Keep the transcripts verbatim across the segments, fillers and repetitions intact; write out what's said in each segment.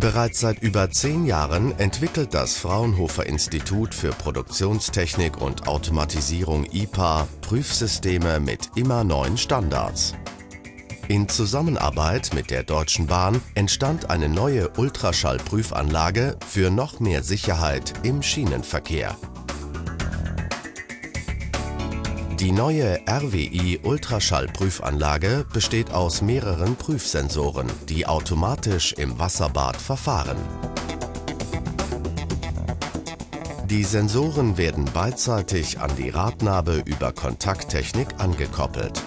Bereits seit über zehn Jahren entwickelt das Fraunhofer Institut für Produktionstechnik und Automatisierung I P A Prüfsysteme mit immer neuen Standards. In Zusammenarbeit mit der Deutschen Bahn entstand eine neue Ultraschallprüfanlage für noch mehr Sicherheit im Schienenverkehr. Die neue R W I-Ultraschallprüfanlage besteht aus mehreren Prüfsensoren, die automatisch im Wasserbad verfahren. Die Sensoren werden beidseitig an die Radnabe über Kontakttechnik angekoppelt.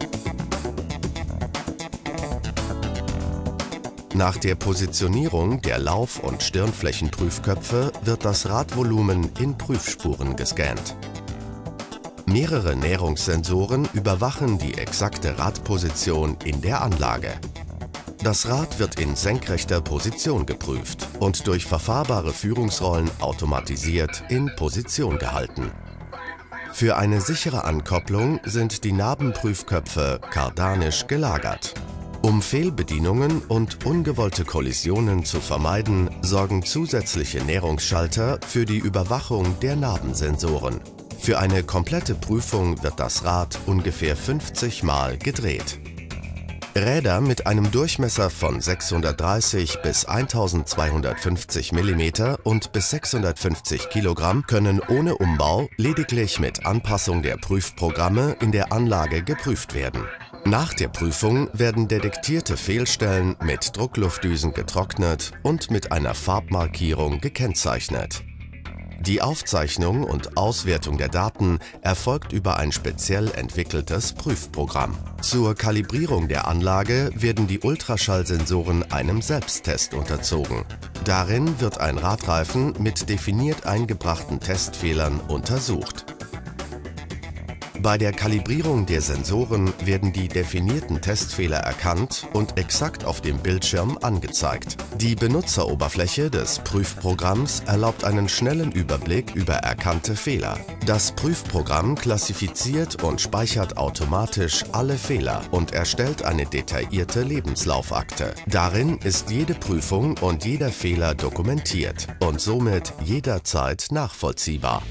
Nach der Positionierung der Lauf- und Stirnflächenprüfköpfe wird das Radvolumen in Prüfspuren gescannt. Mehrere Näherungssensoren überwachen die exakte Radposition in der Anlage. Das Rad wird in senkrechter Position geprüft und durch verfahrbare Führungsrollen automatisiert in Position gehalten. Für eine sichere Ankopplung sind die Nabenprüfköpfe kardanisch gelagert. Um Fehlbedienungen und ungewollte Kollisionen zu vermeiden, sorgen zusätzliche Näherungsschalter für die Überwachung der Nabensensoren. Für eine komplette Prüfung wird das Rad ungefähr fünfzig Mal gedreht. Räder mit einem Durchmesser von sechshundertdreißig bis eintausendzweihundertfünfzig Millimeter und bis sechshundertfünfzig Kilogramm können ohne Umbau lediglich mit Anpassung der Prüfprogramme in der Anlage geprüft werden. Nach der Prüfung werden detektierte Fehlstellen mit Druckluftdüsen getrocknet und mit einer Farbmarkierung gekennzeichnet. Die Aufzeichnung und Auswertung der Daten erfolgt über ein speziell entwickeltes Prüfprogramm. Zur Kalibrierung der Anlage werden die Ultraschallsensoren einem Selbsttest unterzogen. Darin wird ein Radreifen mit definiert eingebrachten Testfehlern untersucht. Bei der Kalibrierung der Sensoren werden die definierten Testfehler erkannt und exakt auf dem Bildschirm angezeigt. Die Benutzeroberfläche des Prüfprogramms erlaubt einen schnellen Überblick über erkannte Fehler. Das Prüfprogramm klassifiziert und speichert automatisch alle Fehler und erstellt eine detaillierte Lebenslaufakte. Darin ist jede Prüfung und jeder Fehler dokumentiert und somit jederzeit nachvollziehbar.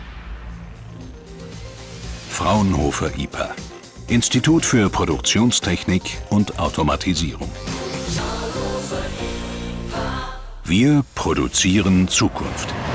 Fraunhofer I P A, Institut für Produktionstechnik und Automatisierung. Wir produzieren Zukunft.